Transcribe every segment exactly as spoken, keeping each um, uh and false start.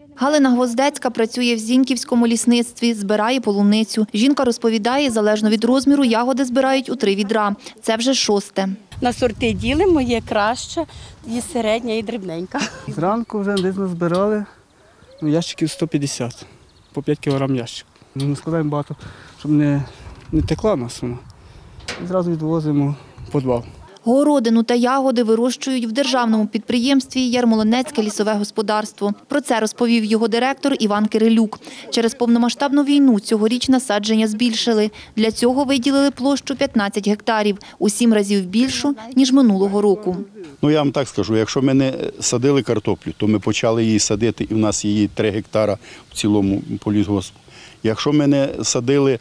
Галина Гвоздецька працює в Зіньківському лісництві, збирає полуницю. Жінка розповідає, залежно від розміру, ягоди збирають у три відра. Це вже шосте. На сорти ділимо, є краща, є середня і дрібненька. Зранку вже десь назбирали ну, ящиків сто п'ятдесят, по п'ять кілограм ящик. Ми складаємо багато, щоб не, не текла нас вона. І зразу відвозимо в підвал. Городину та ягоди вирощують в державному підприємстві «Ярмолинецьке лісове господарство». Про це розповів його директор Іван Кирилюк. Через повномасштабну війну цьогоріч насадження збільшили. Для цього виділили площу п'ятнадцять гектарів, у сім разів більшу, ніж минулого року. Ну, я вам так скажу, якщо ми не садили картоплю, то ми почали її садити, і в нас її три гектара в цілому по лісгоспу. Якщо ми не садили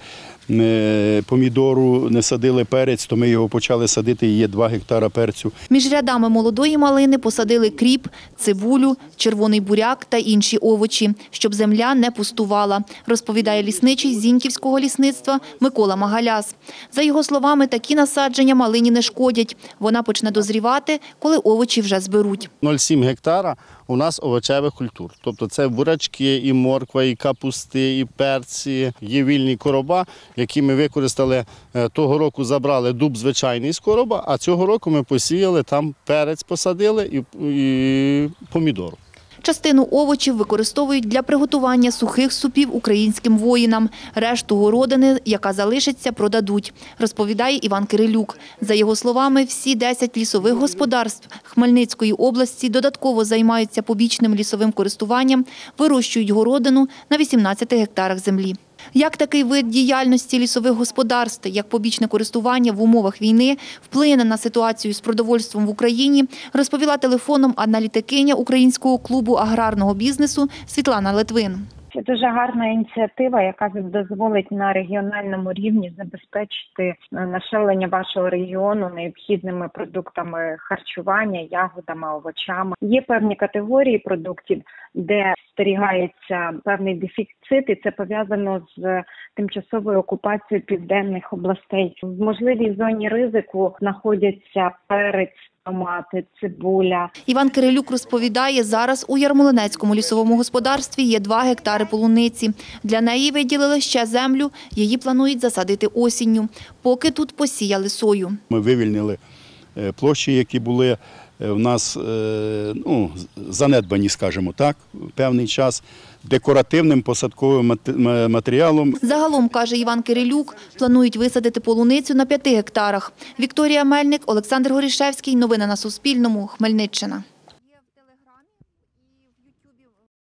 помідору, не садили перець, то ми його почали садити, і є два гектара перцю. Між рядами молодої малини посадили кріп, цибулю, червоний буряк та інші овочі, щоб земля не пустувала, розповідає лісничий Зіньківського лісництва Микола Магаляс. За його словами, такі насадження малині не шкодять. Вона почне дозрівати, коли овочі вже зберуть. нуль цілих сім гектара у нас овочевих культур. Тобто це бурячки, і морква, і капусти, і перці, є вільні короба, які ми використали. Того року забрали дуб звичайний з короба, а цього року ми посіяли, там перець посадили і, і помідору. Частину овочів використовують для приготування сухих супів українським воїнам. Решту городини, яка залишиться, продадуть, розповідає Іван Кирилюк. За його словами, всі десять лісових господарств Хмельницької області додатково займаються побічним лісовим користуванням, вирощують городину на вісімнадцяти гектарах землі. Як такий вид діяльності лісових господарств, як побічне користування в умовах війни, вплине на ситуацію з продовольством в Україні, розповіла телефоном аналітикиня Українського клубу аграрного бізнесу Світлана Литвин. Це дуже гарна ініціатива, яка дозволить на регіональному рівні забезпечити населення вашого регіону необхідними продуктами харчування, ягодами, овочами. Є певні категорії продуктів, де спостерігається певний дефіцит, і це пов'язано з тимчасовою окупацією південних областей. В можливій зоні ризику знаходяться перець, томати, цибуля. Іван Кирилюк розповідає, зараз у Ярмолинецькому лісовому господарстві є два гектари полуниці. Для неї виділили ще землю, її планують засадити осінню, поки тут посіяли сою. Ми вивільнили площі, які були в нас ну, занедбані, скажімо так, певний час, декоративним посадковим матеріалом. Загалом, каже Іван Кирилюк, планують висадити полуницю на п'яти гектарах. Вікторія Мельник, Олександр Горішевський. Новини на Суспільному. Хмельниччина.